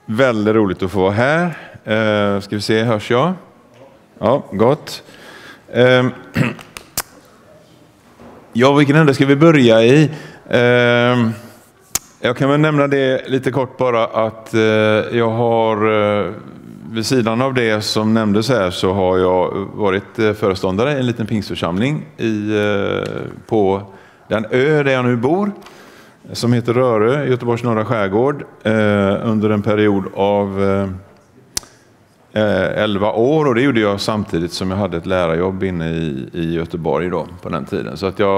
Väldigt roligt att få vara här. Ska vi se, hörs jag? Ja, gott. Ja, vilken ände ska vi börja i? Jag kan väl nämna det lite kort bara att jag har vid sidan av det som nämndes här så har jag varit föreståndare i en liten pingstförsamling på den ö där jag nu bor, som heter Rörö, Göteborgs norra skärgård, under en period av 11 år, och det gjorde jag samtidigt som jag hade ett lärarjobb inne i Göteborg då, på den tiden. Så att det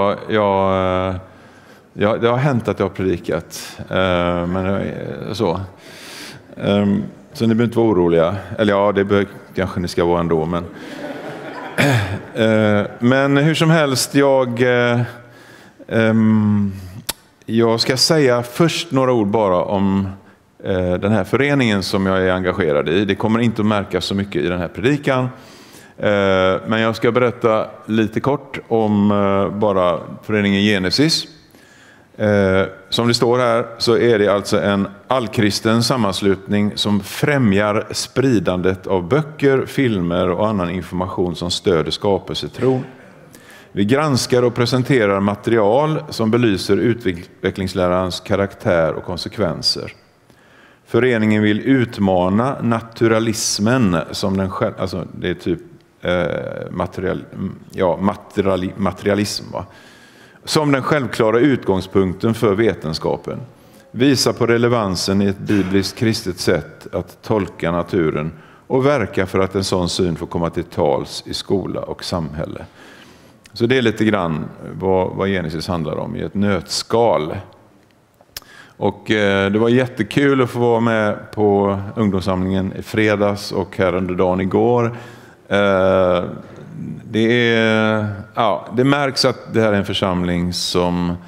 har hänt att jag har predikat, men så ni behöver inte vara oroliga. Eller ja, det kanske ni ska vara ändå, men hur som helst, jag ska säga först några ord bara om den här föreningen som jag är engagerad i. Det kommer inte att märkas så mycket i den här predikan, men jag ska berätta lite kort om bara föreningen Genesis. Som det står här så är det alltså en allkristen sammanslutning som främjar spridandet av böcker, filmer och annan information som stöder skapelsetron. Vi granskar och presenterar material som belyser utvecklingslärans karaktär och konsekvenser. Föreningen vill utmana naturalismen som den själv, alltså det är typ materialism, va? Som den självklara utgångspunkten för vetenskapen. Visa på relevansen i ett bibliskt kristet sätt att tolka naturen och verka för att en sån syn får komma till tals i skola och samhälle. Så det är lite grann vad Genesis handlar om i ett nötskal. Och det var jättekul att få vara med på ungdomssamlingen i fredags och här under dagen igår. Det märks att det här är en församling som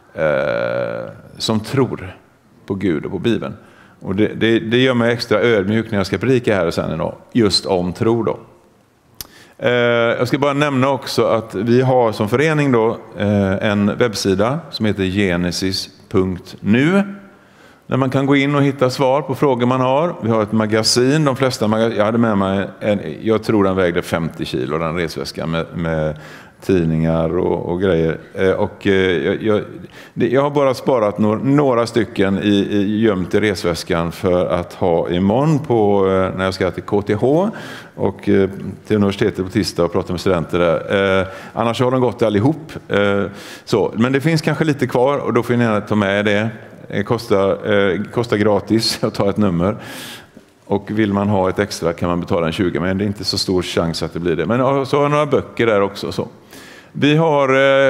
tror på Gud och på Bibeln. Och det gör mig extra ödmjuk när jag ska predika här sen idag, just om tro då. Jag ska bara nämna också att vi har som förening då en webbsida som heter genesis.nu, där man kan gå in och hitta svar på frågor man har. Vi har ett magasin, jag hade med mig jag tror den vägde 50 kilo, den resväskan med tidningar och grejer. Och jag har bara sparat några stycken gömt i resväskan för att ha imorgon när jag ska till KTH och till universitetet på tisdag och prata med studenter där. Annars har de gått allihop. Men det finns kanske lite kvar och då får ni gärna ta med det. Det kostar gratis att ta ett nummer. Och vill man ha ett extra kan man betala en 20, men det är inte så stor chans att det blir det. Men så har jag några böcker där också. Så. Vi har,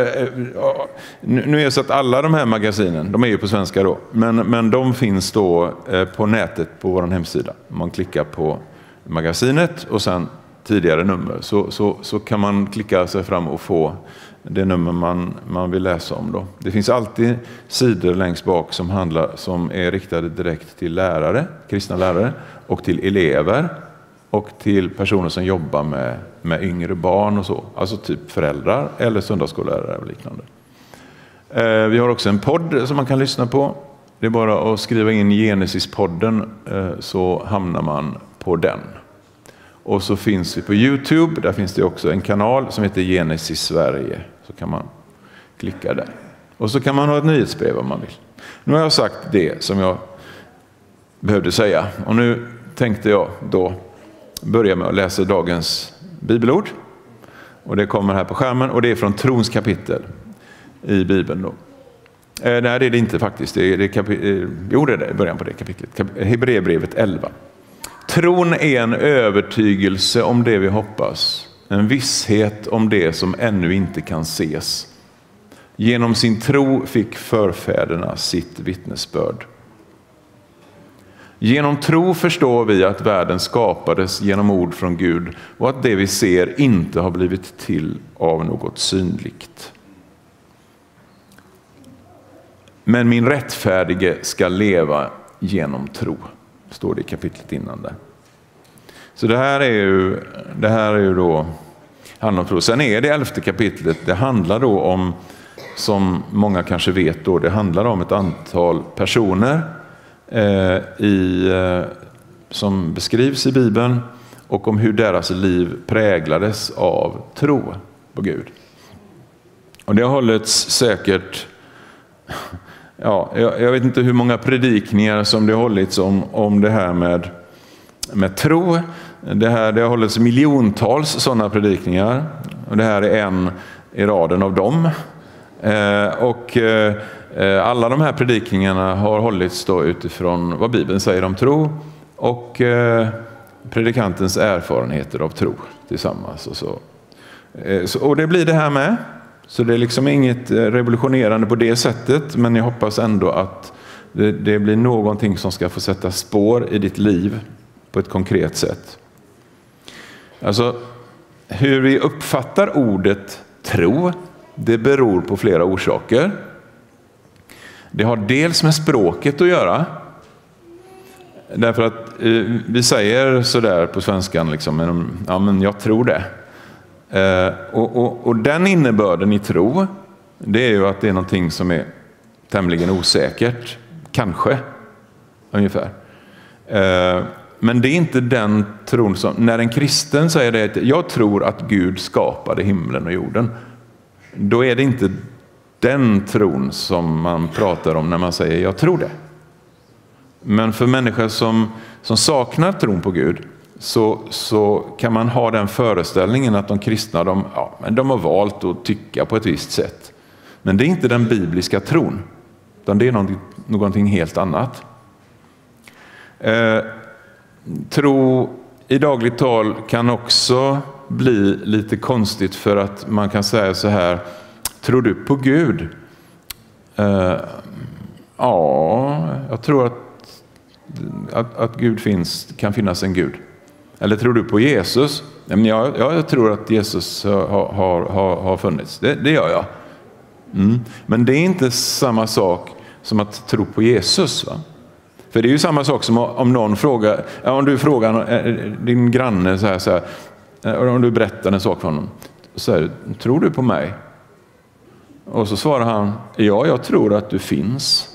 nu är det så att alla de här magasinen, de är ju på svenska då, men de finns då på nätet på vår hemsida. Man klickar på magasinet och sen tidigare nummer så kan man klicka sig fram och få det nummer man vill läsa om då. Det finns alltid sidor längst bak som är riktade direkt till lärare, kristna lärare, och till elever och till personer som jobbar med yngre barn och så. Alltså typ föräldrar eller söndagsskollärare och liknande. Vi har också en podd som man kan lyssna på. Det är bara att skriva in Genesis-podden så hamnar man på den. Och så finns vi på YouTube, där finns det också en kanal som heter Genesis Sverige. Så kan man klicka där. Och så kan man ha ett nyhetsbrev om man vill. Nu har jag sagt det som jag behövde säga. Och nu tänkte jag då börja med att läsa dagens bibelord. Och det kommer här på skärmen och det är från trons kapitel i Bibeln då. Nej, det är det inte faktiskt. Det är början på det kapitlet. Hebreerbrevet 11. Tron är en övertygelse om det vi hoppas, en visshet om det som ännu inte kan ses. Genom sin tro fick förfäderna sitt vittnesbörd. Genom tro förstår vi att världen skapades genom ord från Gud och att det vi ser inte har blivit till av något synligt. Men min rättfärdige ska leva genom tro, står det i kapitlet innan där. Så det här är ju då handlar om tro. Sen är det 11:e kapitlet, det handlar då om, som många kanske vet då, det handlar om ett antal personer som beskrivs i Bibeln och om hur deras liv präglades av tro på Gud. Och det har hållits säkert, jag vet inte hur många predikningar som det har hållits om det här med tro. Det har hållits miljontals sådana predikningar, och det här är en i raden av dem. Alla de här predikningarna har hållits då utifrån vad Bibeln säger om tro och predikantens erfarenheter av tro tillsammans. Och det blir det här med. Så det är liksom inget revolutionerande på det sättet, men jag hoppas ändå att det blir någonting som ska få sätta spår i ditt liv på ett konkret sätt. Alltså, hur vi uppfattar ordet tro, det beror på flera orsaker. Det har dels med språket att göra. Därför att vi säger sådär på svenskan, liksom, ja men jag tror det. Och den innebörden i tro, det är ju att det är någonting som är tämligen osäkert. Kanske, ungefär. Men det är inte den tron som, när en kristen säger det, att jag tror att Gud skapade himlen och jorden, då är det inte den tron som man pratar om när man säger jag tror det. Men för människor som saknar tron på Gud, så kan man ha den föreställningen att de kristna de har valt att tycka på ett visst sätt. Men det är inte den bibliska tron, utan det är någonting helt annat. Tro i dagligt tal kan också bli lite konstigt, för att man kan säga så här: tror du på Gud? Ja, jag tror att Gud kan finnas en Gud. Eller tror du på Jesus? Jag tror att Jesus har funnits. Det gör jag. Men det är inte samma sak som att tro på Jesus, va? För det är ju samma sak som om någon frågar, om du frågar din granne så här, om du berättar en sak för honom, så här, tror du på mig? Och så svarar han, ja, jag tror att du finns.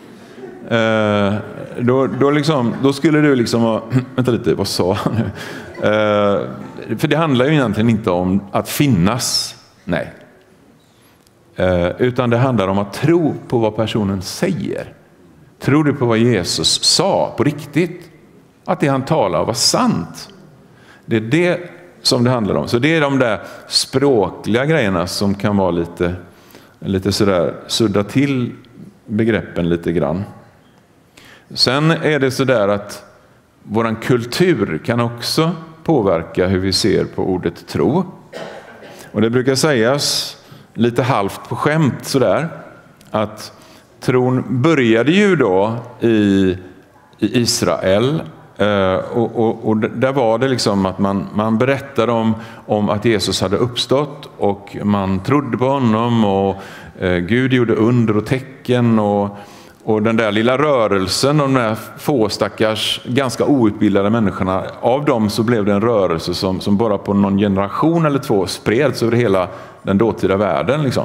Då skulle du liksom vänta lite, vad sa han nu? För det handlar ju egentligen inte om att finnas, nej. Utan det handlar om att tro på vad personen säger. Tror du på vad Jesus sa på riktigt? Att det han talar var sant? Det är det som det handlar om. Så det är de där språkliga grejerna som kan vara lite sådär, sudda till begreppen lite grann. Sen är det sådär att våran kultur kan också påverka hur vi ser på ordet tro. Och det brukar sägas lite halvt på skämt sådär, att tron började ju då i Israel, och där var det liksom att man berättade om att Jesus hade uppstått, och man trodde på honom, och Gud gjorde under och tecken, och den där lilla rörelsen, de där få stackars ganska outbildade människorna, av dem så blev det en rörelse som bara på någon generation eller två spreds över hela den dåtida världen liksom.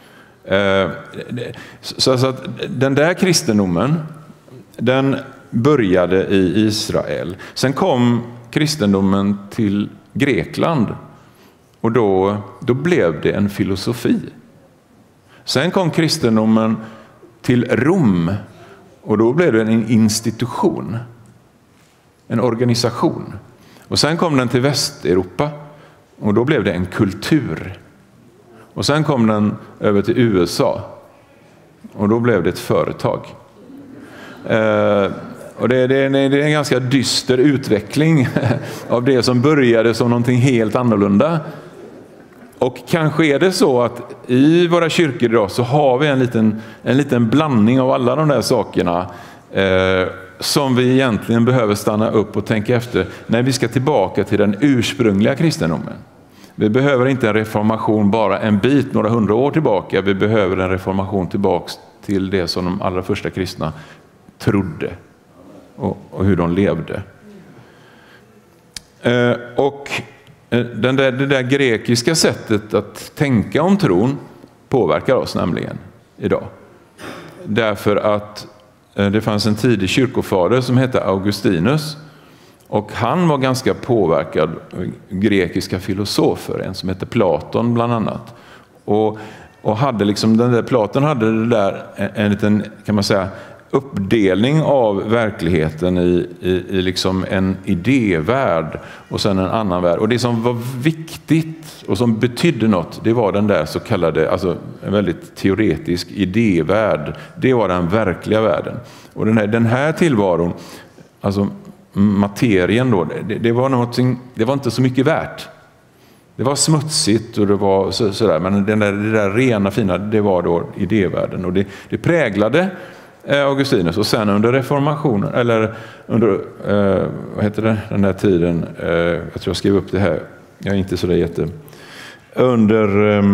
Så att den där kristendomen, den började i Israel. Sen kom kristendomen till Grekland, och då blev det en filosofi. Sen kom kristendomen till Rom, och då blev det en institution, en organisation. Och sen kom den till Västeuropa, och då blev det en kultur. Och sen kom den över till USA, och då blev det ett företag. Och det är en ganska dyster utveckling av det som började som någonting helt annorlunda. Och kanske är det så att i våra kyrkor idag så har vi en liten blandning av alla de där sakerna som vi egentligen behöver stanna upp och tänka efter när vi ska tillbaka till den ursprungliga kristendomen. Vi behöver inte en reformation bara en bit, några 100 år tillbaka. Vi behöver en reformation tillbaka till det som de allra första kristna trodde och hur de levde. Och det där grekiska sättet att tänka om tron påverkar oss nämligen idag. Därför att det fanns en tidig kyrkofader som hette Augustinus. Och han var ganska påverkad av grekiska filosofer, en som hette Platon bland annat. Och hade liksom Platon hade det där en liten, kan man säga, uppdelning av verkligheten i liksom en idévärld och sen en annan värld. Och det som var viktigt och som betydde något, det var den där så kallade, alltså en väldigt teoretisk idévärld. Det var den verkliga världen. Och den här tillvaron, alltså materien då, det var inte så mycket värt. Det var smutsigt och det var sådär, men det där rena fina, det var då idévärlden. Och det präglade Augustinus. Och sen under reformationen, eller under vad heter det, den här tiden, jag tror jag skrev upp det här, jag är inte så där under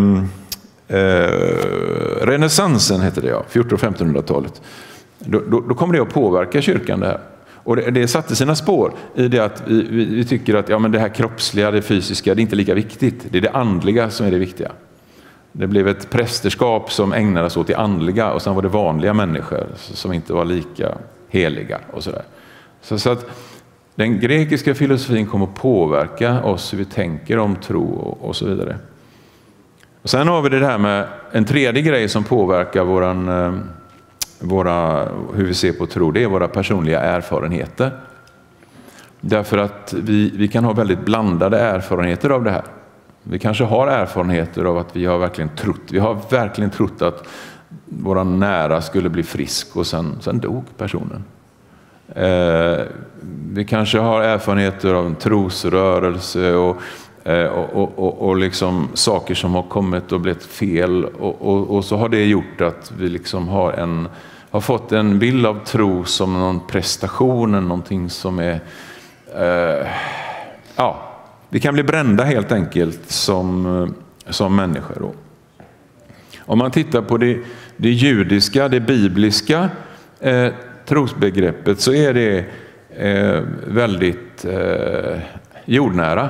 renässansen hette det, 1400- och 1500-talet. Då kommer det att påverka kyrkan det här. Och det satte sina spår i det att vi tycker att men det här kroppsliga, det fysiska, det är inte lika viktigt. Det är det andliga som är det viktiga. Det blev ett prästerskap som ägnades åt det andliga, och sen var det vanliga människor som inte var lika heliga och sådär. Så att den grekiska filosofin kommer att påverka oss hur vi tänker om tro och så vidare. Och sen har vi det här med en tredje grej som påverkar hur vi ser på tro, det är våra personliga erfarenheter. Därför att vi kan ha väldigt blandade erfarenheter av det här. Vi kanske har erfarenheter av att vi har verkligen trott att våra nära skulle bli frisk och sen dog personen. Vi kanske har erfarenheter av en trosrörelse och liksom saker som har kommit och blivit fel, och så har det gjort att vi liksom har fått en bild av tro som någon prestation, någonting som är vi kan bli brända helt enkelt som människor då. Om man tittar på det judiska, det bibliska trosbegreppet, så är det väldigt jordnära.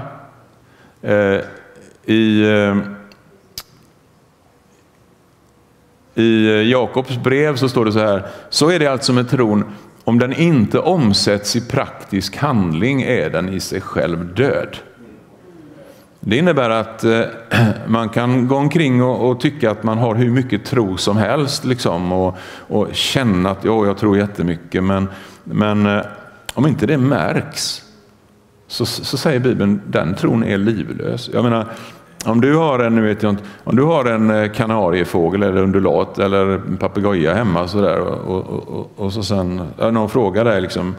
I Jakobs brev så står det så här: så är det alltså med tron, om den inte omsätts i praktisk handling är den i sig själv död. Det innebär att man kan gå omkring och tycka att man har hur mycket tro som helst liksom, och känna att jag tror jättemycket, men om inte det märks så säger Bibeln, den tron är livlös. Jag menar, om du har en kanariefågel eller undulat eller en papegoja hemma så där, och så sen någon frågar dig liksom,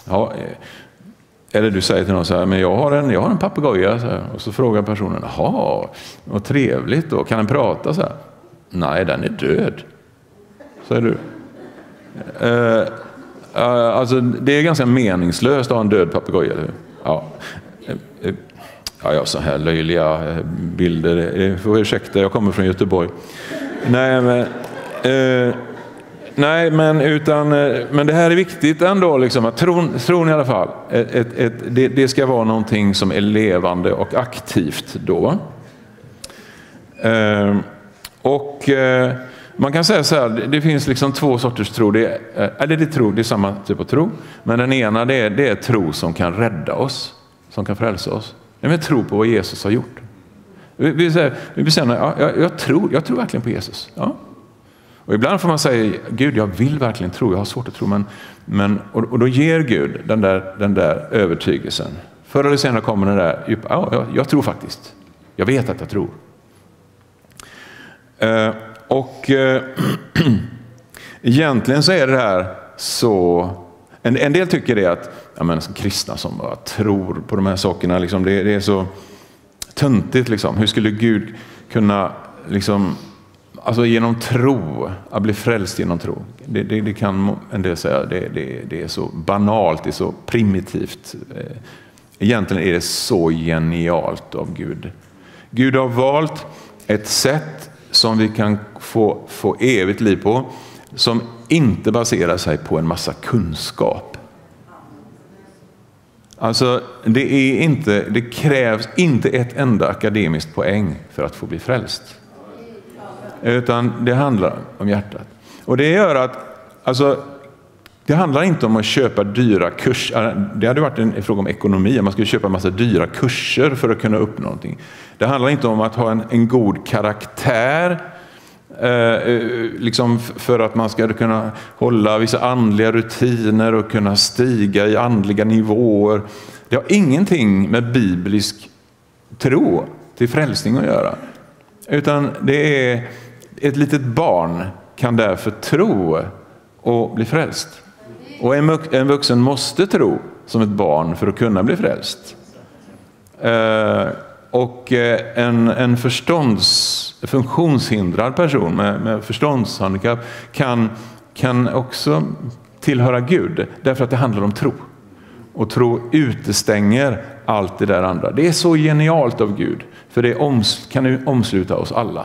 eller du säger till någon så här, men jag har en papegoja så här, och så frågar personen, vad trevligt då, kan den prata så här? Nej, den är död, säger du. Alltså det är ganska meningslöst att ha en död papegoja. Ja, så här löjliga bilder. Får ursäkta, jag kommer från Göteborg. Men det här är viktigt ändå, liksom, att tron i alla fall, det ska vara någonting som är levande och aktivt då. Man kan säga så här, det finns liksom två sorters tro. Det är samma typ av tro, men den ena det är tro som kan rädda oss, som kan frälsa oss. Men tro på vad Jesus har gjort. Vi bestämmer, jag tror verkligen på Jesus. Ja. Och ibland får man säga, Gud, jag vill verkligen tro, jag har svårt att tro, och då ger Gud den där övertygelsen. Förr eller senare kommer den där djupa, jag tror faktiskt. Jag vet att jag tror. Egentligen så är det här så, en del tycker det att kristna som bara tror på de här sakerna, liksom, det är så töntigt. Liksom. Hur skulle Gud kunna liksom, alltså genom tro, att bli frälst genom tro? Det kan en del säga, det är så banalt, det är så primitivt. Egentligen är det så genialt av Gud. Gud har valt ett sätt som vi kan få evigt liv på, som inte baserar sig på en massa kunskap. Alltså det krävs inte ett enda akademiskt poäng för att få bli frälst. Utan det handlar om hjärtat. Och det gör att, alltså, Det handlar inte om att köpa dyra kurser. Det hade varit en fråga om ekonomi. Man skulle köpa en massa dyra kurser för att kunna uppnå någonting. Det handlar inte om att ha en god karaktär liksom för att man ska kunna hålla vissa andliga rutiner och kunna stiga i andliga nivåer. Det har ingenting med biblisk tro till frälsning att göra. Utan det är ett litet barn kan därför tro och bli frälst. Och en vuxen måste tro som ett barn för att kunna bli frälst. Och en funktionshindrad person med förståndshandikapp kan också tillhöra Gud. Därför att det handlar om tro. Och tro utestänger allt det där andra. Det är så genialt av Gud. För det kan ju omsluta oss alla.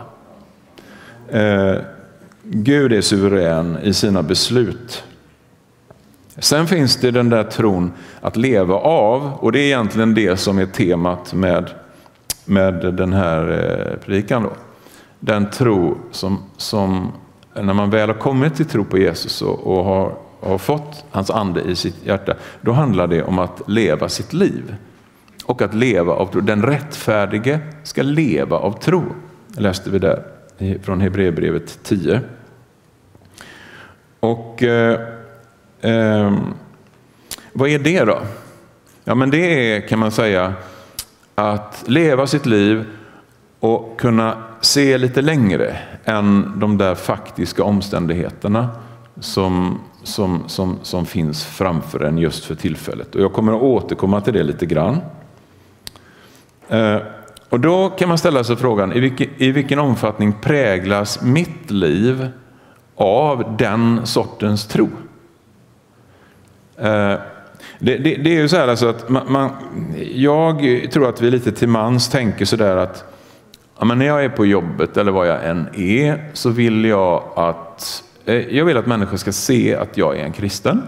Gud är suverän i sina beslut. Sen finns det den där tron att leva av. Och det är egentligen det som är temat med den här predikan då. Den tro som när man väl har kommit till tro på Jesus och har fått hans ande i sitt hjärta, då handlar det om att leva sitt liv. Och att leva av tro. Den rättfärdige ska leva av tro. Läste vi där från Hebreerbrevet 10. Och vad är det då? Ja, men det är, kan man säga, att leva sitt liv och kunna se lite längre än de där faktiska omständigheterna som finns framför en just för tillfället. Och jag kommer att återkomma till det lite grann. Och då kan man ställa sig frågan, i vilken omfattning präglas mitt liv av den sortens tro? Det är ju så här alltså att jag tror att vi lite till mans tänker så där att ja, men när jag är på jobbet eller vad jag än är så vill jag att människor ska se att jag är en kristen.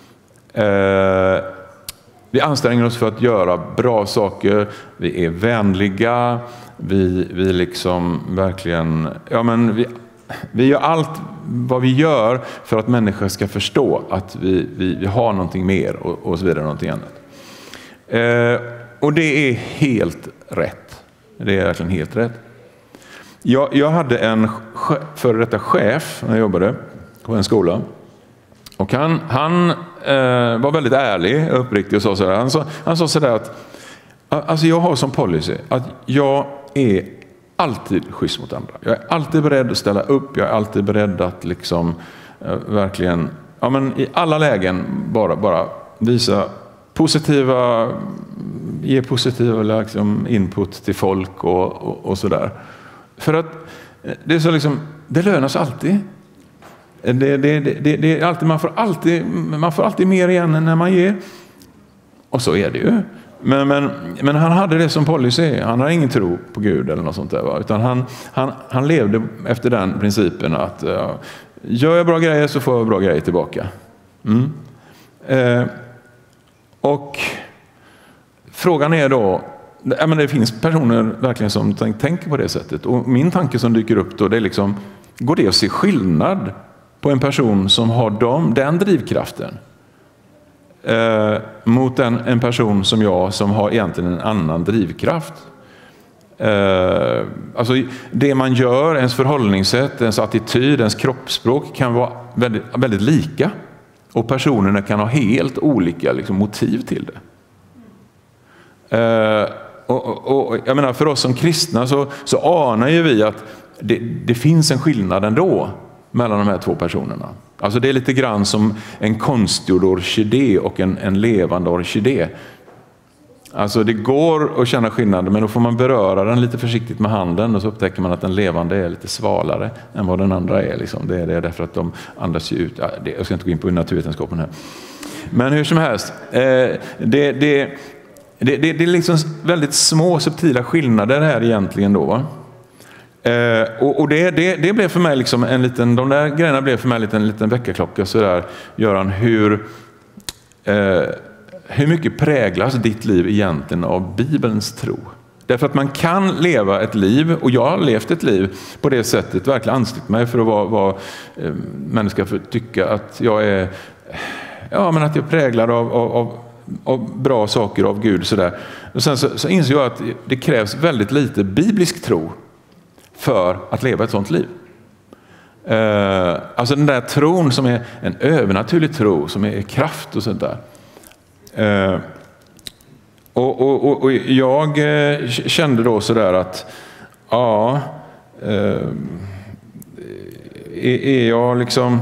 Vi anstränger oss för att göra bra saker. Vi är vänliga. Vi liksom verkligen, ja men vi gör allt vad vi gör för att människor ska förstå att vi har någonting mer och så vidare, någonting annat. Och det är helt rätt. Det är verkligen helt rätt. Jag hade en före detta chef när jag jobbade på en skola. Och han var väldigt ärlig och uppriktig och sa så där. Han sa så där att alltså jag har som policy att jag är alltid schysst mot andra. Jag är alltid beredd att ställa upp. Jag är alltid beredd att liksom verkligen, ja men i alla lägen bara visa ge positiva liksom input till folk och sådär. För att det är så liksom, det lönar sig alltid. Det är alltid man får alltid mer igen än när man ger. Och så är det ju. Men han hade det som policy. Han har ingen tro på Gud eller något sånt där. Va? Utan han levde efter den principen att gör jag bra grejer så får jag bra grejer tillbaka. Och frågan är då, men det finns personer verkligen som tänker på det sättet. Och min tanke som dyker upp då, det är liksom, går det att se skillnad på en person som har den drivkraften mot en person som jag som har egentligen en annan drivkraft? Alltså det man gör, ens förhållningssätt, ens attityd, ens kroppsspråk kan vara väldigt, väldigt lika. Och personerna kan ha helt olika liksom, motiv till det. Och jag menar, för oss som kristna så anar ju vi att det finns en skillnad ändå mellan de här två personerna. Alltså det är lite grann som en konstgjord orkidé och en levande orkidé. Alltså det går att känna skillnad, men då får man beröra den lite försiktigt med handen och så upptäcker man att den levande är lite svalare än vad den andra är. Liksom. Det är därför att de andas ju ut. Jag ska inte gå in på naturvetenskapen här. Men hur som helst, det är liksom väldigt små subtila skillnader här egentligen då. Va? Och det blev för mig liksom de där grejerna blev för mig en liten väckarklocka så där, Göran, hur mycket präglas ditt liv egentligen av Bibelns tro? Därför att man kan leva ett liv, och jag har levt ett liv på det sättet, verkligen ansträngt mig för att vara människa, för att tycka att jag är men att jag är präglad av bra saker av Gud. Så där. Och sen så inser jag att det krävs väldigt lite biblisk tro för att leva ett sånt liv. Alltså den där tron som är en övernaturlig tro, som är kraft och sånt där. Och jag kände då sådär att är jag liksom...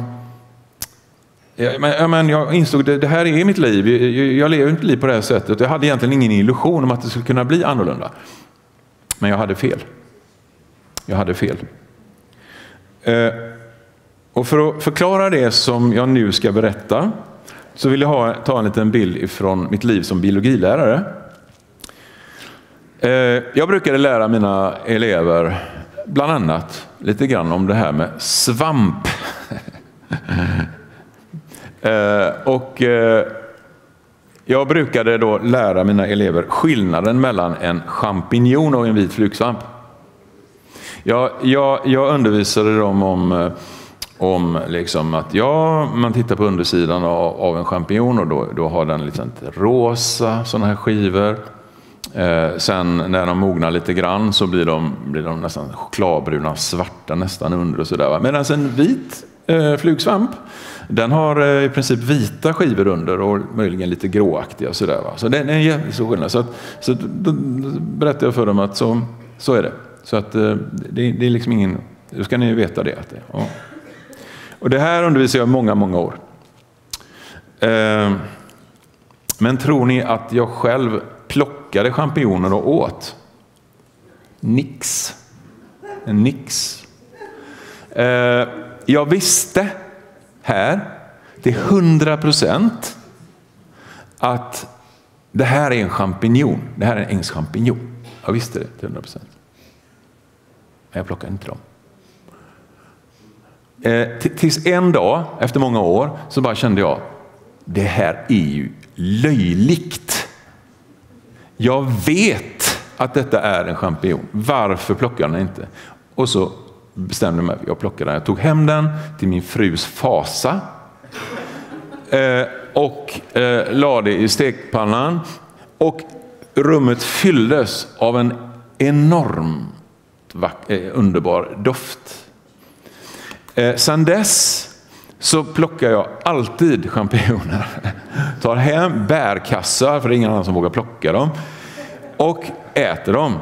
Men jag insåg att det här är mitt liv. Jag lever inte liv på det här sättet. Jag hade egentligen ingen illusion om att det skulle kunna bli annorlunda. Men jag hade fel. Och för att förklara det som jag nu ska berätta så vill jag ta en liten bild ifrån mitt liv som biologilärare. Jag brukade lära mina elever bland annat lite grann om det här med svamp. Jag brukade då lära mina elever skillnaden mellan en champinjon och en vit flugsvamp. Jag undervisade dem om liksom att man tittar på undersidan av en champinjon och då har den liksom rosa sådana här skivor. Sen när de mognar lite grann så blir de nästan chokladbruna, svarta nästan under och sådär. Medan en vit flugsvamp, den har i princip vita skivor under och möjligen lite gråaktiga och sådär. Så det är en jättestor skillnad. Så då berättar jag för dem att så är det. Så att det är liksom ingen, då ska ni veta det. Ja. Och det här undervisar jag många år. Men tror ni att jag själv plockade champinjoner och åt? Nix. Jag visste här till 100% att det här är en champinjon. Det här är en ängschampinjon. Jag visste det till 100%. Men jag plockade inte dem. Tills en dag, efter många år, så bara kände jag, det här är ju löjligt. Jag vet att detta är en champinjon. Varför plockar jag den inte? Och så bestämde jag mig, jag plockade den. Jag tog hem den till min frus fasa och la det i stekpannan. Och rummet fylldes av en enorm underbar doft. Sen dess så plockar jag alltid champinjoner. Tar hem bärkassar, för det är ingen annan som vågar plocka dem. Och äter dem.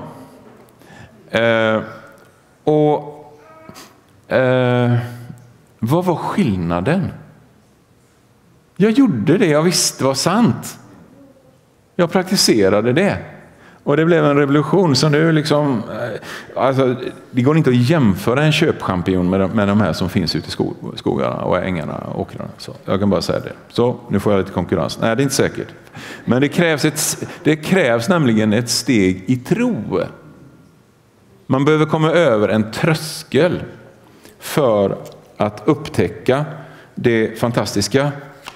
Vad var skillnaden? Jag gjorde det jag visste var sant. Jag praktiserade det. Och det blev en revolution. Så nu liksom, alltså, det går inte att jämföra en köpchampinjon med de här som finns ute i skogarna och ängarna och åkrarna. Så jag kan bara säga det. Så nu får jag lite konkurrens. Nej, det är inte säkert. Men det krävs nämligen ett steg i tro. Man behöver komma över en tröskel för att upptäcka det fantastiska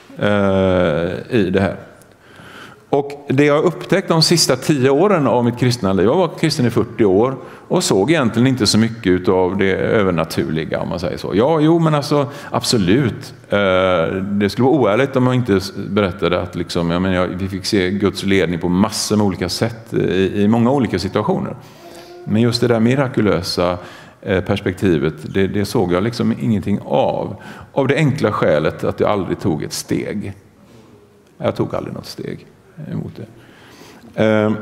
i det här. Och det jag upptäckt de sista 10 åren av mitt kristna liv, jag var kristen i 40 år och såg egentligen inte så mycket av det övernaturliga, om man säger så. Men alltså absolut. Det skulle vara oärligt om jag inte berättade att liksom, vi fick se Guds ledning på massor med olika sätt i många olika situationer. Men just det där mirakulösa perspektivet, det såg jag liksom ingenting av. Av det enkla skälet att jag aldrig tog ett steg. Jag tog aldrig något steg emot det.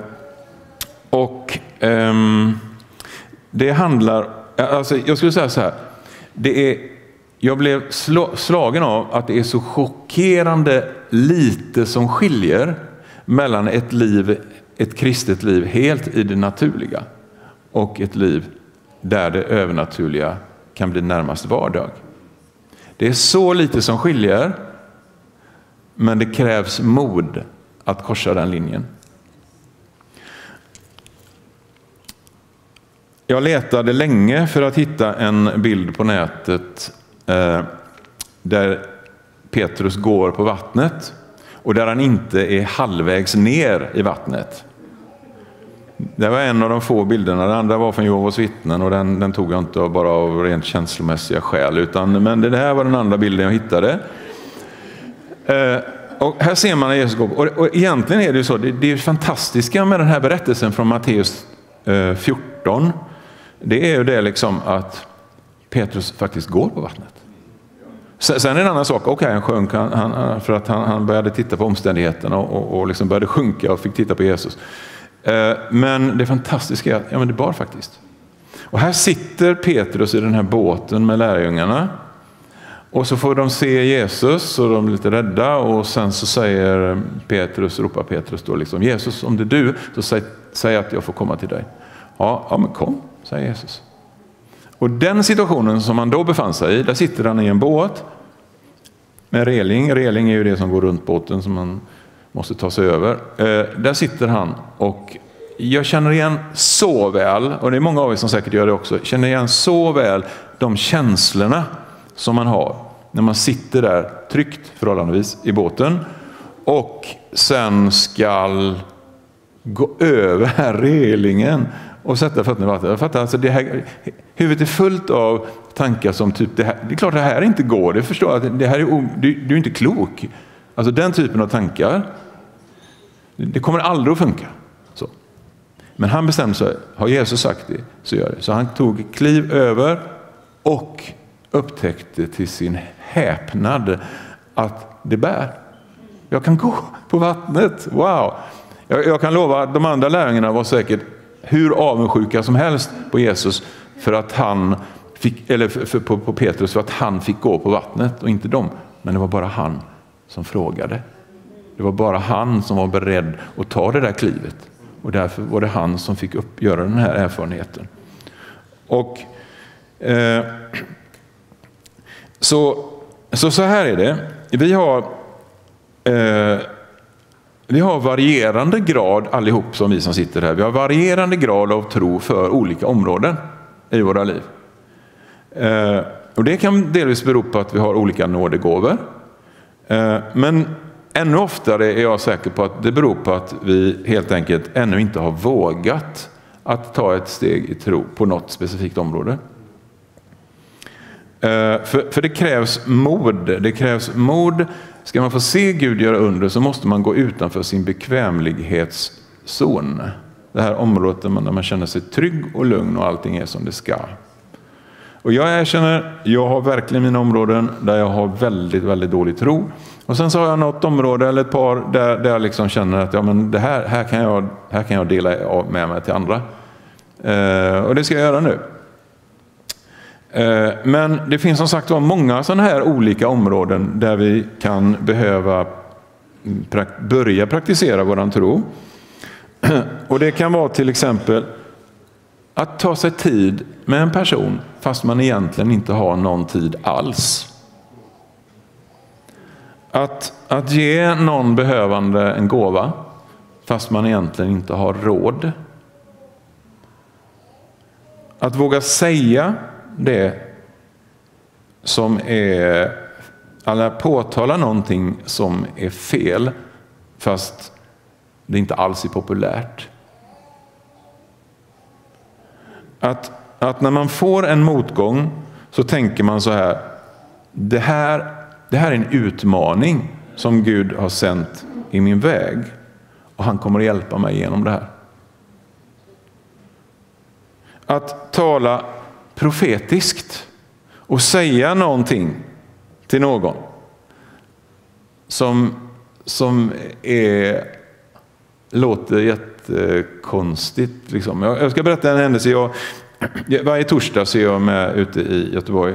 Det handlar, alltså jag skulle säga så här, jag blev slagen av att det är så chockerande lite som skiljer mellan ett kristet liv helt i det naturliga och ett liv där det övernaturliga kan bli närmast vardag. Det är så lite som skiljer, men det krävs mod att korsa den linjen. Jag letade länge för att hitta en bild på nätet där Petrus går på vattnet och där han inte är halvvägs ner i vattnet. Det var en av de få bilderna. Den andra var från Jehovas vittnen och den tog jag inte bara av rent känslomässiga skäl. Men det här var den andra bilden jag hittade. Och här ser man Jesus gå. Och egentligen är det ju så, det är fantastiska med den här berättelsen från Matteus 14. Det är ju det liksom att Petrus faktiskt går på vattnet. Sen är det en annan sak, okej, han sjönk för att han började titta på omständigheterna och liksom började sjunka och fick titta på Jesus. Men det fantastiska är att det bar faktiskt. Och här sitter Petrus i den här båten med lärjungarna. Och så får de se Jesus och de är lite rädda. Och sen så ropar Petrus då liksom, Jesus, om det är du, så säg att jag får komma till dig. Ja, men kom, säger Jesus. Och den situationen som han då befann sig i, där sitter han i en båt med reling. Reling är ju det som går runt båten som man måste ta sig över. Där sitter han och jag känner igen så väl, och det är många av er som säkert gör det också, känner igen så väl de känslorna som man har när man sitter där tryggt förhållandevis i båten och sen ska gå över här relingen och sätta fötterna i vattnet. Jag fattar, alltså huvudet är fullt av tankar som typ, det är klart det här inte går, det förstår jag, det här du är inte klok. Alltså den typen av tankar, det kommer aldrig att funka. Så. Men han bestämde sig, har Jesus sagt det så gör det. Så han tog kliv över och upptäckte till sin häpnad att det bär. Jag kan gå på vattnet, wow! Jag kan lova att de andra lärjungarna var säkert hur avundsjuka som helst på Jesus för att han fick, eller på Petrus för att han fick gå på vattnet och inte dem. Men det var bara han som frågade. Det var bara han som var beredd att ta det där klivet. Och därför var det han som fick göra den här erfarenheten. Och så här är det. Vi har varierande grad allihop som vi som sitter här. Vi har varierande grad av tro för olika områden i våra liv. Och det kan delvis bero på att vi har olika nådegåvor. Men ännu oftare är jag säker på att det beror på att vi helt enkelt ännu inte har vågat att ta ett steg i tro på något specifikt område. För det krävs mod. Det krävs mod. Ska man få se Gud göra under så måste man gå utanför sin bekvämlighetszon. Det här området där man känner sig trygg och lugn och allting är som det ska. Och jag erkänner, jag har verkligen mina områden där jag har väldigt, väldigt dålig tro. Och sen så har jag något område eller ett par där jag liksom känner att det här kan jag dela med mig till andra. Och det ska jag göra nu. Men det finns som sagt många sådana här olika områden där vi kan behöva börja praktisera våran tro. Och det kan vara till exempel att ta sig tid med en person fast man egentligen inte har någon tid alls. Att ge någon behövande en gåva fast man egentligen inte har råd. Att våga säga det som är, eller påtala någonting som är fel fast det inte alls är populärt. Att när man får en motgång så tänker man så här, det här är en utmaning som Gud har sänt i min väg och han kommer att hjälpa mig genom det här. Att tala profetiskt och säga någonting till någon som låter jättekonstigt. Liksom. Jag ska berätta en händelse. Varje torsdag så är jag med ute i Göteborg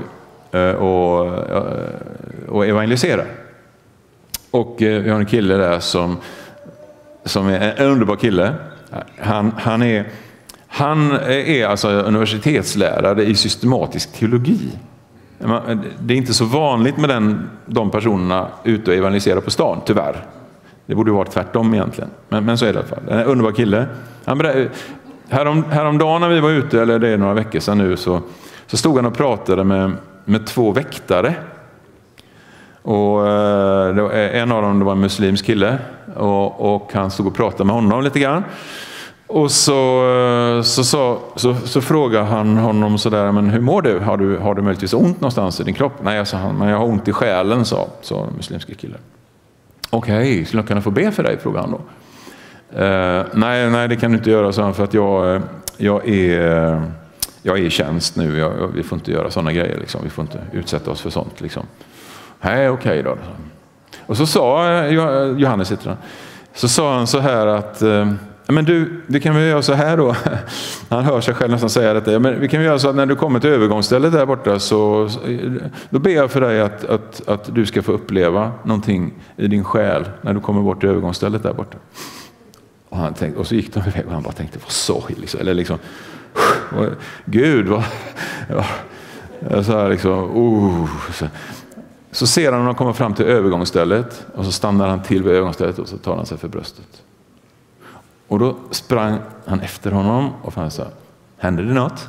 och evangeliserar. Och vi har en kille där som är en underbar kille. Han är alltså universitetslärare i systematisk teologi. Det är inte så vanligt med de personerna ute och evangeliserar på stan, tyvärr. Det borde vara tvärtom egentligen. Men så är det i alla fall. En underbar kille. Häromdagen när vi var ute, eller det är några veckor sedan nu, så stod han och pratade med två väktare. Och en av dem var en muslimsk kille. Och han stod och pratade med honom lite grann. Och så frågade han honom sådär, men hur mår du? Har du möjligtvis ont någonstans i din kropp? Nej, sa han, men jag har ont i själen, sa den muslimska killen. Okej, skulle jag kunna få be för dig, frågade han då. Nej, det kan du inte göra, sa han, för att jag är i tjänst nu. Vi får inte göra sådana grejer. Liksom. Vi får inte utsätta oss för sånt. Liksom. Nej, okej då. Och så sa Johannes, så sa han så här att men du, det kan vi göra så här då. Han hör sig själv nästan säga detta. Men vi kan göra så att när du kommer till övergångsstället där borta, så då ber jag för dig att du ska få uppleva någonting i din själ när du kommer bort till övergångsstället där borta. Och han tänkte, och så gick de iväg och han bara tänkte, vad sorg liksom. Eller liksom, Gud, vad... Ja, så här liksom, Så ser han när de kommer fram till övergångsstället, och så stannar han till vid övergångsstället och så tar han sig för bröstet. Och då sprang han efter honom och han sa, hände det något?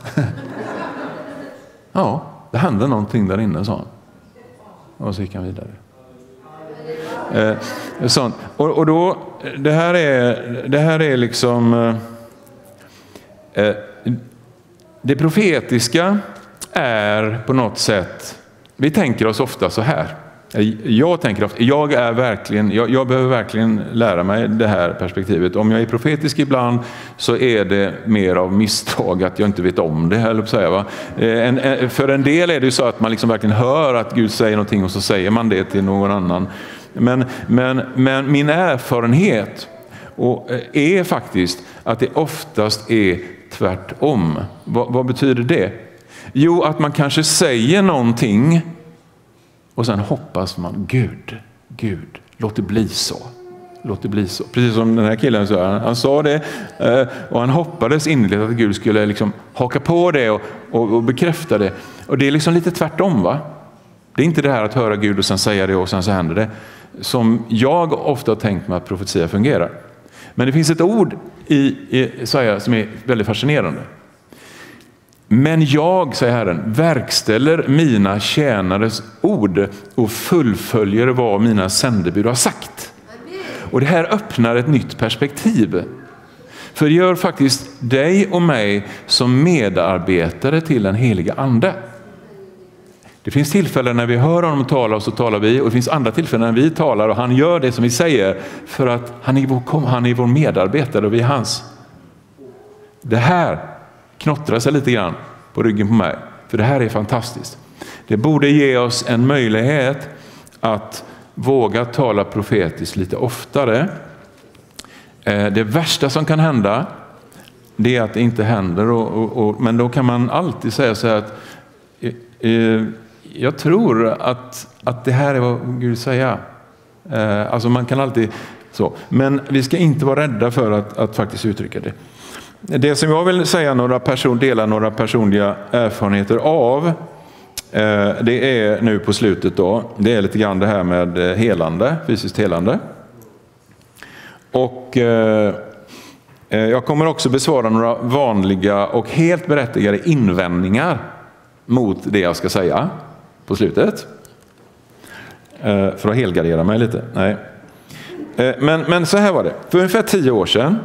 Ja, det hände någonting där inne, sa han. Och så gick han vidare. Sånt. Och då, det här är liksom det profetiska är på något sätt, vi tänker oss ofta så här. Jag tänker ofta, jag behöver verkligen lära mig det här perspektivet. Om jag är profetisk ibland, så är det mer av misstag att jag inte vet om det, eller säga, va? För en del är det ju så att man liksom verkligen hör att Gud säger någonting och så säger man det till någon annan. Men min erfarenhet är faktiskt att det oftast är tvärtom. Vad betyder det? Jo, att man kanske säger någonting och sen hoppas man, Gud, låt det bli så. Låt det bli så. Precis som den här killen sa. Han sa det och han hoppades innerligt att Gud skulle liksom haka på det och bekräfta det. Och det är liksom lite tvärtom, va? Det är inte det här att höra Gud och sen säga det och sen så händer det. Som jag ofta har tänkt mig att profetia fungerar. Men det finns ett ord i Jesaja som är väldigt fascinerande. Men jag, säger Herren, verkställer mina tjänares ord och fullföljer vad mina sändebud har sagt. Och det här öppnar ett nytt perspektiv. För det gör faktiskt dig och mig som medarbetare till den heliga ande. Det finns tillfällen när vi hör honom tala och så talar vi, och det finns andra tillfällen när vi talar och han gör det som vi säger, för att han är vår medarbetare och vi är hans. Det här knottrar sig lite grann på ryggen på mig, för det här är fantastiskt. Det borde ge oss en möjlighet att våga tala profetiskt lite oftare. Det värsta som kan hända, det är att det inte händer, men då kan man alltid säga så här att jag tror att det här är vad Gud säger. Alltså man kan alltid så. Men vi ska inte vara rädda för att faktiskt uttrycka det. Det som jag vill säga dela några personliga erfarenheter av, det är nu på slutet då. Det är lite grann det här med helande, fysiskt helande. Och jag kommer också besvara några vanliga och helt berättigade invändningar mot det jag ska säga på slutet. För att helgardera mig lite. Nej. Men så här var det. För ungefär 10 år sedan,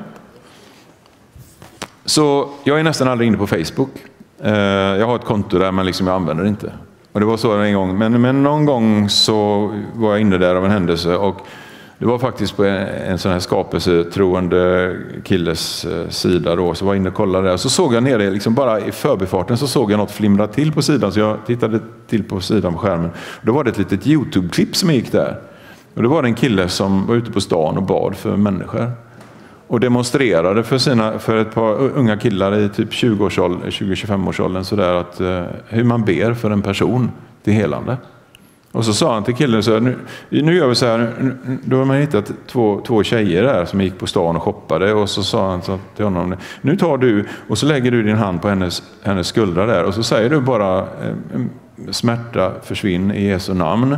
så jag är nästan aldrig inne på Facebook. Jag har ett konto där, men liksom jag använder det inte. Och det var så en gång. Men någon gång så var jag inne där av en händelse, och det var faktiskt på en sån här skapelsetroende killes sida då. Så var jag inne och kollade där. Så såg jag nere, liksom bara i förbifarten, så såg jag något flimra till på sidan. Så jag tittade till på sidan på skärmen. Då var det ett litet YouTube-klipp som gick där. Och det var en kille som var ute på stan och bad för människor. Och demonstrerade för ett par unga killar i typ 20-25-årsåldern sådär, att hur man ber för en person till helande. Och så sa han till killen så här, nu gör vi så här, då har man hittat två tjejer där som gick på stan och shoppade, och så sa han så till honom, nu tar du och så lägger du din hand på hennes skuldra där, och så säger du bara smärta försvinn i Jesu namn.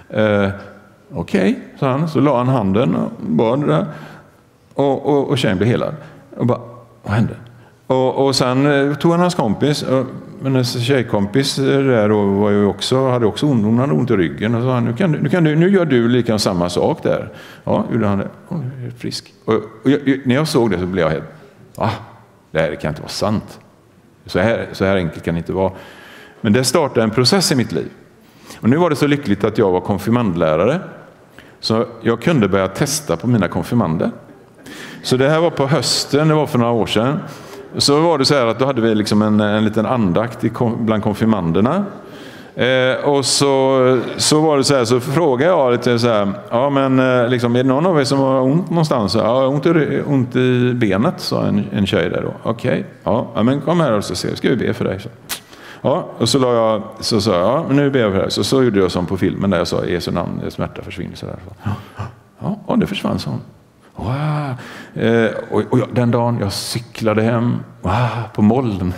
Okej, sa han. Så la han handen och bad där, och tjejen blev helad. Och bara, vad hände? Och sen tog han hans kompis, men hennes tjejkompis där då hade också ont i ryggen, och sa nu gör du lika samma sak där. Ja, gjorde han det. Nu är frisk. Och när jag såg det så blev jag helt, det här kan inte vara sant. Så här enkelt kan det inte vara. Men det startade en process i mitt liv. Och nu var det så lyckligt att jag var konfirmandlärare. Så jag kunde börja testa på mina konfirmander. Så det här var på hösten, det var för några år sedan. Så var det så här att då hade vi liksom en liten andakt bland konfirmanderna. Och så var det så här, så frågade jag lite så här, ja men liksom, är det någon av er som har ont någonstans? Ja, ont i benet, sa en tjej där då. Okej, ja men kom här och så ska vi be för dig. Så. Ja, och så sa jag, ja men nu ber jag för dig. Så gjorde jag som på filmen där jag sa, Jesu namn, smärta försvinner så där. Ja, det försvann så. Wow. Och den dagen jag cyklade hem på moln.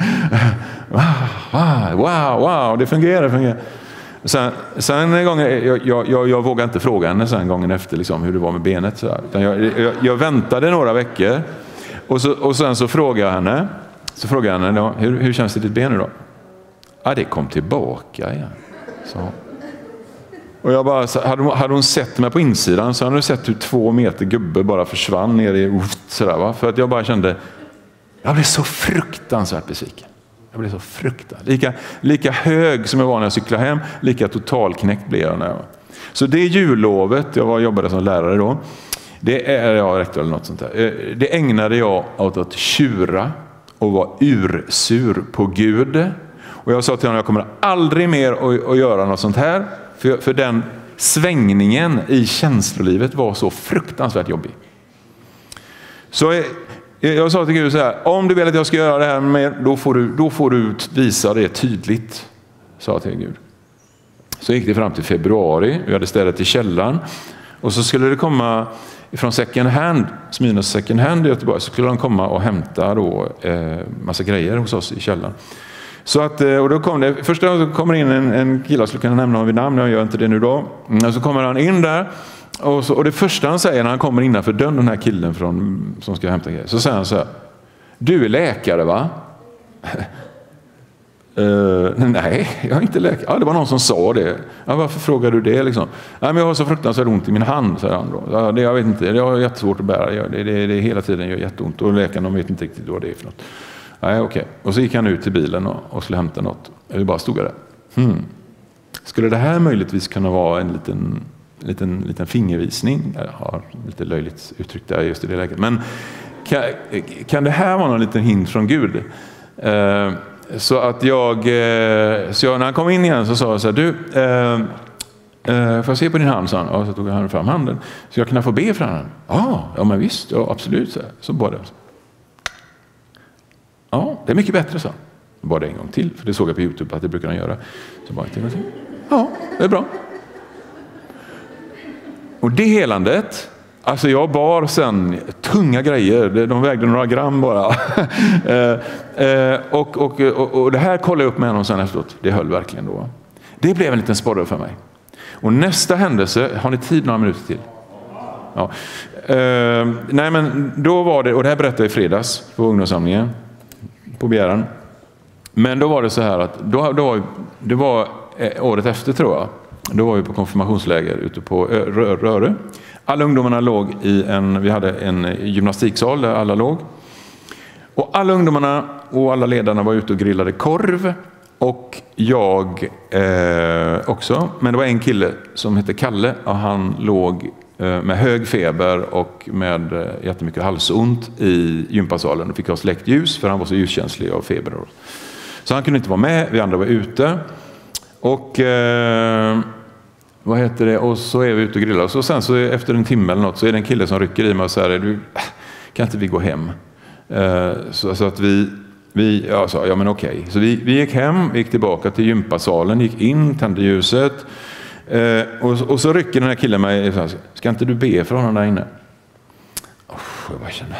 wow, det fungerar. Sen en gång, jag vågade inte fråga henne sen gången efter liksom, hur det var med benet. Så utan jag väntade några veckor och sen så frågade jag henne. Då, hur känns det ditt ben nu då? Ja, det kom tillbaka igen. Så. Och jag bara, hade hon sett mig på insidan så hade hon sett hur 2 meter gubbe bara försvann ner i sådär, va? För att jag bara kände, jag blev så fruktansvärt besviken. Jag blev så fruktansvärt. Lika hög som jag var när jag cyklade hem, lika totalknäckt blev jag när jag var. Så det jullovet, jag jobbade som lärare då, det är jag rektor eller något sånt där. Det ägnade jag åt att tjura och vara ursur på Gud. Och jag sa till honom, jag kommer aldrig mer att göra något sånt här. För den svängningen i känslolivet var så fruktansvärt jobbig. Så jag sa till Gud så här, om du vill att jag ska göra det här med, då får du visa det tydligt, sa jag till Gud. Så gick det fram till februari, vi hade städat i källaren. Och så skulle det komma från second hand, Sminos second hand i Göteborg, så skulle de komma och hämta då massa grejer hos oss i källaren. Så att, och då kom det, först då kommer in en kille, jag skulle kunna nämna honom vid namn, jag gör inte det nu då. Så kommer han in där och det första han säger när han kommer innanför dörren, den här killen som ska hämta grejer, så säger han så här, du är läkare va? Nej, jag är inte läkare. Ja, det var någon som sa det. Ja, varför frågar du det liksom? Nej, men jag har så fruktansvärt ont i min hand, säger han då. Ja, jag vet inte, det har jättesvårt att bära. Det hela tiden gör jätteont och läkarna vet inte riktigt vad det är för något. Nej, okej. Och så gick han ut till bilen och skulle hämta något. Jag bara stod där. Skulle det här möjligtvis kunna vara en liten fingervisning? Jag har lite löjligt uttryckt där just i det läget. Men kan det här vara någon liten hint från Gud? Så att när han kom in igen så sa jag så här, du, får jag se på din hand, sa han. Och så tog han fram handen. Så jag kan få be för handen. Ja, men visst, ja, absolut. Så bad jag. Ja, det är mycket bättre, så. Bara det en gång till, för det såg jag på YouTube att det brukar han göra. Så bara till. Ja, det är bra. Och det helandet, alltså jag bar sen tunga grejer, de vägde några gram bara. Och det här kollade jag upp med honom sen efteråt. Det höll verkligen då. Det blev en liten sporre för mig. Och nästa händelse, har ni tid några minuter till? Ja. Nej, men då var det, och det här berättade jag i fredags på ungdomssamlingen på begäran. Men då var det så här att det var året efter, tror jag. Då var vi på konfirmationsläger ute på Röre. Alla ungdomarna låg vi hade en gymnastiksal där alla låg. Och alla ungdomarna och alla ledarna var ute och grillade korv. Och jag också. Men det var en kille som hette Kalle och han låg med hög feber och med jättemycket halsont i gympasalen. Och fick ha släckt ljus för han var så ljuskänslig av feber. Så han kunde inte vara med, vi andra var ute. Och vad heter det? Och så är vi ute och grillar. Och så sen så efter en timme eller något så är det en kille som rycker i mig och säger, du, kan inte vi gå hem? Så att jag sa, ja men okej. Så vi gick hem, vi gick tillbaka till gympasalen, gick in, tände ljuset. Och så rycker den här killen mig, ska inte du be för honom där inne? Jag bara känner.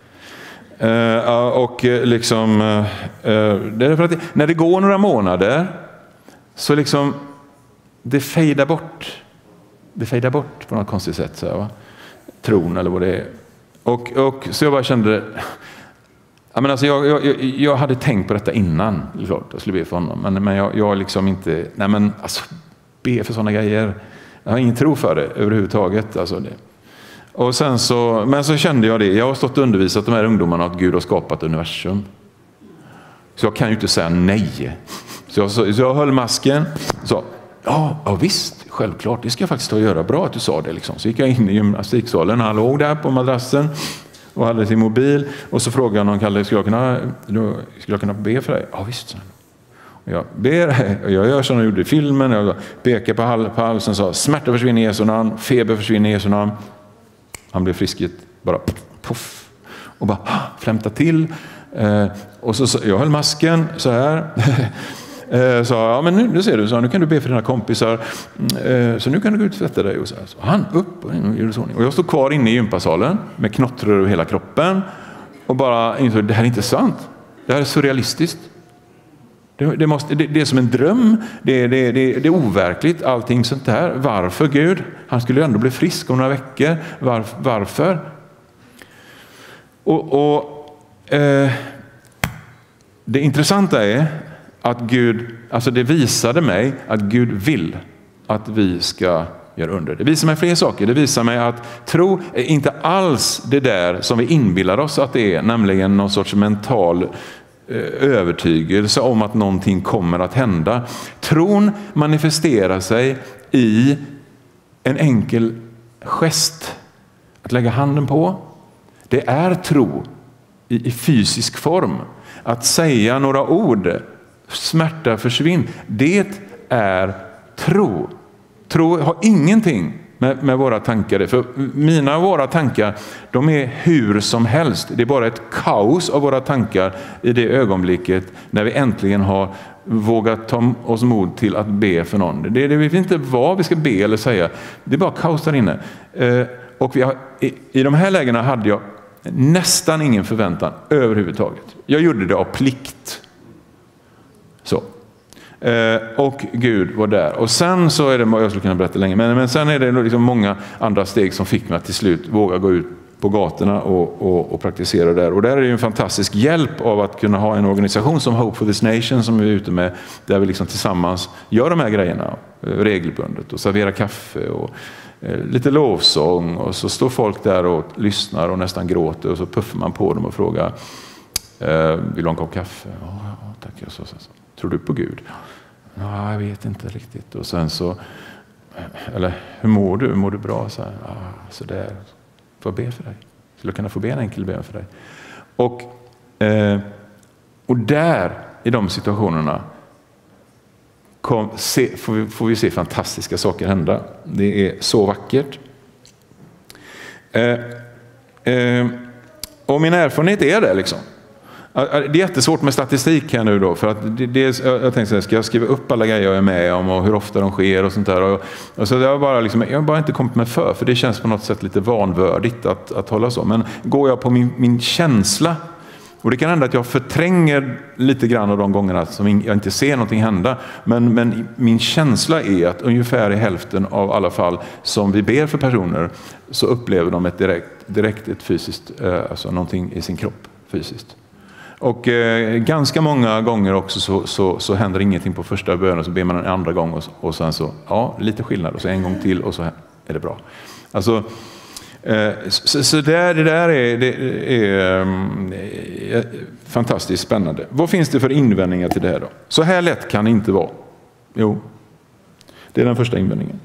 Och liksom, det är för att när det går några månader så liksom det fejdar bort. Det fejdar bort på något konstigt sätt, så här, va? Tron eller vad det är. Och så jag bara kände, men alltså jag hade tänkt på detta innan, klart, jag skulle be för honom, men jag liksom inte, nej men alltså be för sådana grejer. Jag har ingen tro för det överhuvudtaget, alltså det. Och sen men så kände jag det, jag har stått och undervisat de här ungdomarna att Gud har skapat universum. Så jag kan ju inte säga nej. Så jag höll masken, så ja visst, självklart, det ska jag faktiskt ta och göra. Bra att du sa det liksom. Så gick jag in i gymnastiksalen. Han låg där på madrassen och hade sin mobil. Och så frågade han om Kalle, skulle jag kunna be för dig? Ja visst. Jag ber, jag gör som jag gjorde i filmen. Jag pekar på halsen och sa, smärta försvinner i Jesu namn, feber försvinner i Jesu namn. Han blev frisk, bara puff. Och bara flämta till. Och så jag höll masken så här. Sa, ja men nu ser du, så nu kan du be för dina kompisar. Så nu kan du gå ut och tvätta dig. Och så han upp och jag stod kvar inne i gympasalen med knottror över hela kroppen. Och bara insåg, det här är inte sant. Det här är surrealistiskt. Det är som en dröm. Det är overkligt, allting sånt där. Varför Gud? Han skulle ändå bli frisk om några veckor. Varför? Det intressanta är att Gud, alltså det visade mig att Gud vill att vi ska göra under. Det visar mig fler saker. Det visar mig att tro är inte alls det där som vi inbillar oss att det är, nämligen någon sorts mental övertygelse om att någonting kommer att hända. Tron manifesterar sig i en enkel gest. Att lägga handen på. Det är tro i fysisk form. Att säga några ord, smärta försvinn, det är tro. Tro har ingenting med våra tankar. För våra tankar, de är hur som helst. Det är bara ett kaos av våra tankar i det ögonblicket när vi äntligen har vågat ta oss mod till att be för någon. Det vet inte vad vi ska be eller säga. Det är bara kaos där inne. Och i de här lägena hade jag nästan ingen förväntan överhuvudtaget. Jag gjorde det av plikt. Så. Och Gud var där. Och sen så är det, jag skulle kunna berätta länge, men sen är det liksom många andra steg som fick mig att till slut våga gå ut på gatorna och praktisera där. Och där är det en fantastisk hjälp av att kunna ha en organisation som Hope for this Nation som vi är ute med, där vi liksom tillsammans gör de här grejerna regelbundet och serverar kaffe och lite lovsång, och så står folk där och lyssnar och nästan gråter, och så puffar man på dem och frågar, vill du ha en kopp kaffe? Ja, tack. Så. Tror du på Gud? Ja, jag vet inte riktigt. Och sen så, eller hur mår du? Mår du bra? Så där. Får jag be för dig? Skulle jag kunna få be en enkel bön för dig? Och där, i de situationerna, får vi se fantastiska saker hända. Det är så vackert. Och min erfarenhet är det liksom. Det är jättesvårt med statistik här nu då, för att jag tänkte, ska jag skriva upp alla grejer jag är med om och hur ofta de sker och sånt där, och så jag har bara inte kommit med för det känns på något sätt lite vanvördigt att hålla så. Men går jag på min känsla, och det kan hända att jag förtränger lite grann av de gångerna som jag inte ser någonting hända, men min känsla är att ungefär i hälften av alla fall som vi ber för personer, så upplever de ett direkt ett fysiskt, alltså någonting i sin kropp fysiskt. Och ganska många gånger också så händer ingenting på första bönen, så ber man en andra gång och sen så, lite skillnad, och så en gång till och så är det bra. Alltså, så det där är fantastiskt spännande. Vad finns det för invändningar till det här då? Så här lätt kan det inte vara. Jo, det är den första invändningen.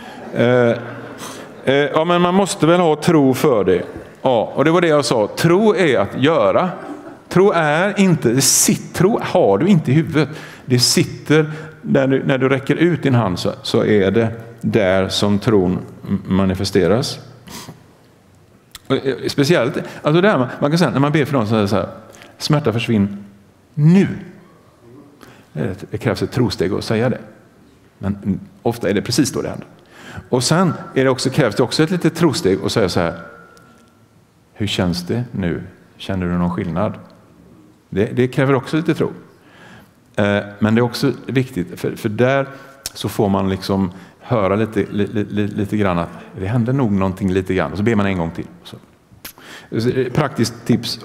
Men man måste väl ha tro för det. Ja, och det var det jag sa. Tro är att göra. Tro är inte, tro har du inte i huvudet. Det sitter när du räcker ut din hand, så är det där som tron manifesteras. Speciellt, alltså där man kan säga, när man ber för någon så är det så här, smärta försvinn nu. Det krävs ett trosteg att säga det. Men ofta är det precis då det händer. Och sen krävs det också ett litet trosteg att säga så här, hur känns det nu? Känner du någon skillnad? Det kräver också lite tro. Men det är också viktigt, för där så får man liksom höra lite grann att det händer nog någonting lite grann. Och så ber man en gång till. Så. Praktiskt tips.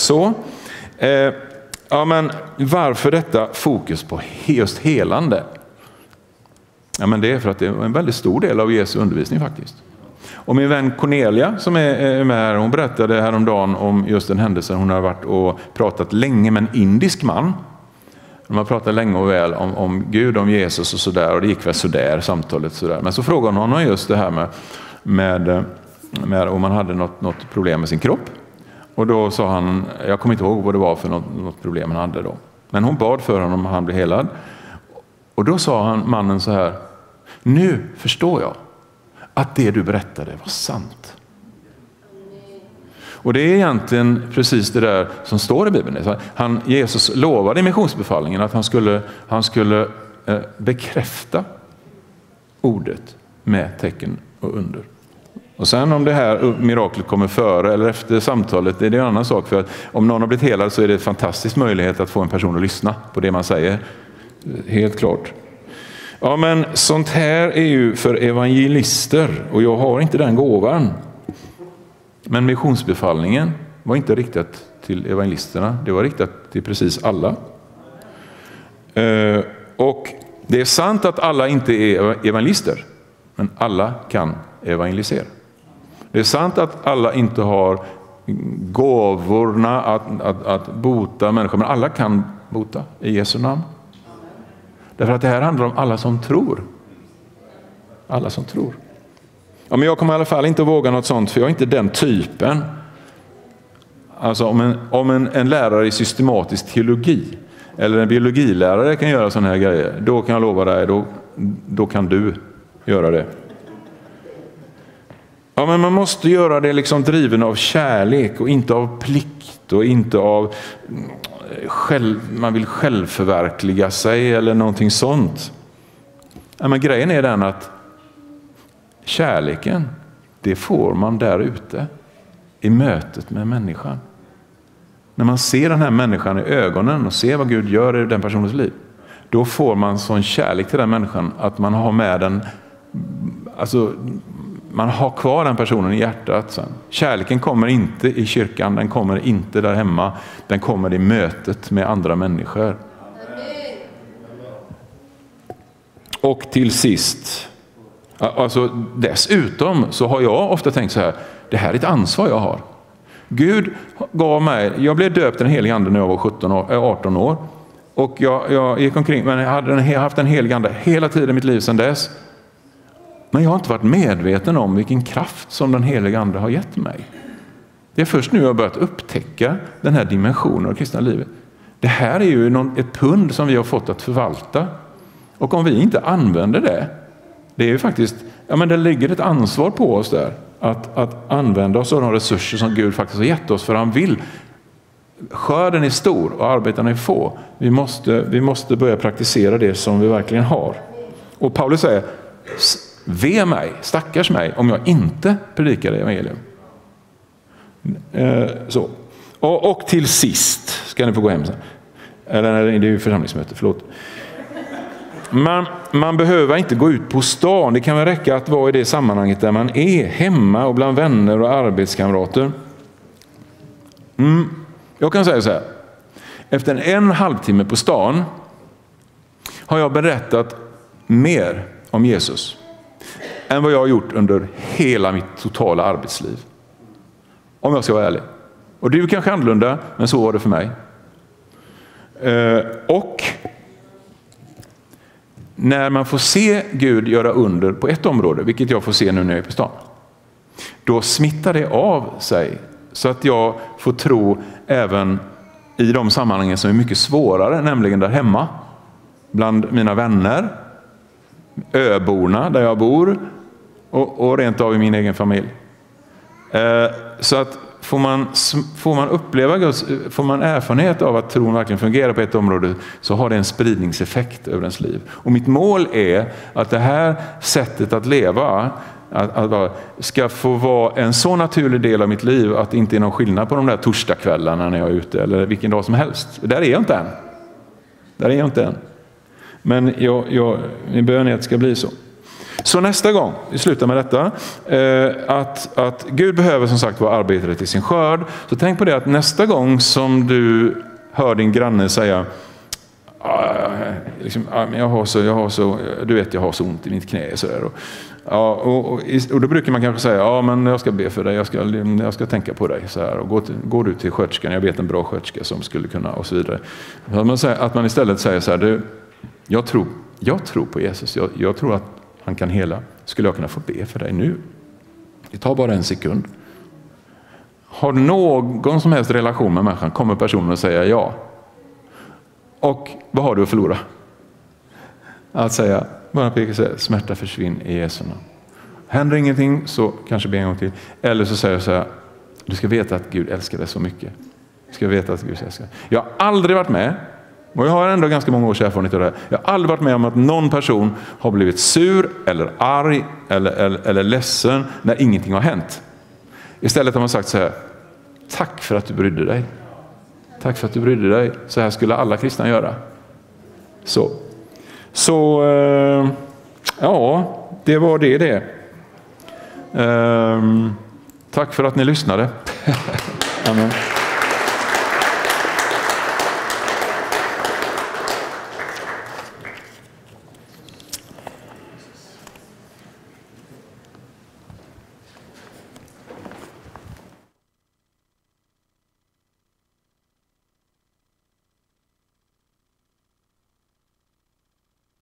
Men varför detta fokus på just helande? Ja, men det är för att det är en väldigt stor del av Jesu undervisning faktiskt. Och min vän Cornelia som är med här, hon berättade häromdagen om just den händelsen. Hon har varit och pratat länge med en indisk man. Man pratade länge och väl om Gud, om Jesus och sådär. Och det gick väl sådär, samtalet sådär. Men så frågade hon honom just det här med om man hade något problem med sin kropp. Och då sa han, jag kommer inte ihåg vad det var för något problem han hade då. Men hon bad för honom och han blev helad. Och då sa mannen så här, nu förstår jag att det du berättade var sant. Och det är egentligen precis det där som står i Bibeln. Jesus lovade i missionsbefallningen att han skulle bekräfta ordet med tecken och under. Och sen om det här miraklet kommer före eller efter samtalet, det är en annan sak. För att om någon har blivit helad så är det en fantastisk möjlighet att få en person att lyssna på det man säger. Helt klart. Ja, men sånt här är ju för evangelister och jag har inte den gåvan. Men missionsbefallningen var inte riktat till evangelisterna. Det var riktat till precis alla. Och det är sant att alla inte är evangelister. Men alla kan evangelisera. Det är sant att alla inte har gåvorna att bota människor. Men alla kan bota i Jesu namn. Därför att det här handlar om alla som tror. Alla som tror. Ja, men jag kommer i alla fall inte våga något sånt, för jag är inte den typen. Alltså om en lärare i systematisk teologi eller en biologilärare kan göra sådana här grejer, då kan jag lova dig, då kan du göra det. Ja, men man måste göra det liksom driven av kärlek och inte av plikt och inte av man vill självförverkliga sig eller någonting sånt. Ja, men grejen är den att kärleken, det får man där ute i mötet med människan. När man ser den här människan i ögonen och ser vad Gud gör i den personens liv, då får man sån kärlek till den människan att man har med den, alltså man har kvar den personen i hjärtat sen. Kärleken kommer inte i kyrkan, den kommer inte där hemma, den kommer i mötet med andra människor. Och till sist, alltså dessutom så har jag ofta tänkt så här, det här är ett ansvar jag har. Gud gav mig, jag blev döpt den helige ande när jag var 18 år. Och jag gick omkring, men jag hade haft en helig ande hela tiden i mitt liv sedan dess. Men jag har inte varit medveten om vilken kraft som den heliga ande har gett mig. Det är först nu jag har börjat upptäcka den här dimensionen av kristna livet. Det här är ju ett pund som vi har fått att förvalta. Och om vi inte använder det är ju faktiskt, ja men det ligger ett ansvar på oss där. Att använda oss av de resurser som Gud faktiskt har gett oss, för han vill. Skörden är stor och arbetarna är få. Vi måste börja praktisera det som vi verkligen har. Och Paulus säger, ve mig, stackars mig, om jag inte predikar evangelium. Så. Och till sist, ska ni få gå hem sen. Eller det är ju församlingsmöte, förlåt. Man behöver inte gå ut på stan. Det kan väl räcka att vara i det sammanhanget där man är hemma och bland vänner och arbetskamrater. Jag kan säga så här. Efter en halvtimme på stan har jag berättat mer om Jesus än vad jag har gjort under hela mitt totala arbetsliv. Om jag ska vara ärlig. Och du kanske annorlunda, men så var det för mig. Och när man får se Gud göra under på ett område, vilket jag får se nu när jag är på stan, då smittar det av sig så att jag får tro även i de sammanhangen som är mycket svårare, nämligen där hemma, bland mina vänner, öborna där jag bor och rent av i min egen familj. Så att får man uppleva Guds, får man erfarenhet av att tron verkligen fungerar på ett område, så har det en spridningseffekt över ens liv. Och mitt mål är att det här sättet att leva ska få vara en så naturlig del av mitt liv att det inte är någon skillnad på de där torsdagskvällarna när jag är ute eller vilken dag som helst. Där är jag inte än. Men min bön är att det ska bli så. Så nästa gång, vi slutar med detta, att Gud behöver som sagt vara arbetare till sin skörd. Så tänk på det, att nästa gång som du hör din granne säga jag har så ont i mitt knä så där, Ja, och då brukar man kanske säga, ja men jag ska be för dig, jag ska tänka på dig så här, och gå du till sköterskan, jag vet en bra sköterska som skulle kunna, och så vidare. Att man istället säger så här, jag tror på Jesus, jag tror att han kan hela. Skulle jag kunna få be för dig nu? Det tar bara en sekund. Har du någon som helst relation med människan, kommer personen att säga ja. Och vad har du att förlora? Att säga, bara peka sig, smärta försvinn i Jesu namn. Händer ingenting så kanske be en gång till. Eller så säger jag så här, du ska veta att Gud älskar dig så mycket. Du ska veta att Gud älskar dig. Jag har aldrig varit med, och jag har ändå ganska många års erfarenhet av det här. Jag har aldrig varit med om att någon person har blivit sur eller arg eller ledsen när ingenting har hänt. Istället har man sagt så här, tack för att du brydde dig. Tack för att du brydde dig. Så här skulle alla kristna göra. Så ja, det var det. Tack för att ni lyssnade. Amen.